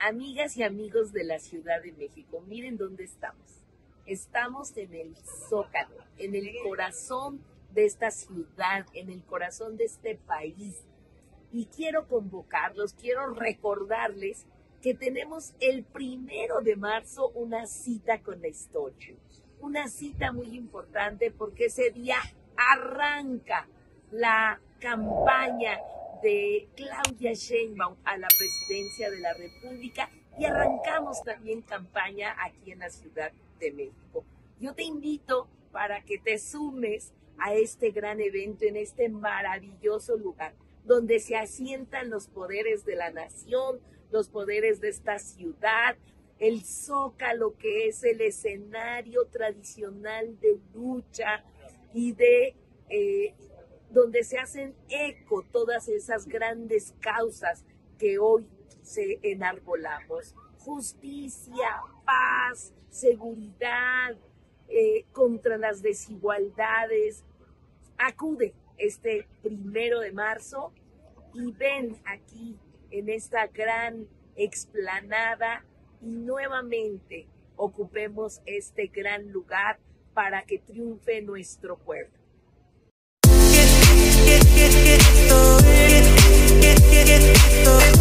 Amigas y amigos de la Ciudad de México, miren dónde estamos. Estamos en el Zócalo, en el corazón de esta ciudad, en el corazón de este país. Y quiero convocarlos, quiero recordarles que tenemos el 1 de marzo una cita con la historia. Una cita muy importante porque ese día arranca la campaña de Claudia Sheinbaum a la presidencia de la República y arrancamos también campaña aquí en la Ciudad de México. Yo te invito para que te sumes a este gran evento en este maravilloso lugar donde se asientan los poderes de la nación, los poderes de esta ciudad, el Zócalo, que es el escenario tradicional de lucha y de donde se hacen eco todas esas grandes causas que hoy se enarbolamos. Justicia, paz, seguridad, contra las desigualdades. Acude este 1 de marzo y ven aquí en esta gran explanada y nuevamente ocupemos este gran lugar para que triunfe nuestro pueblo. Esto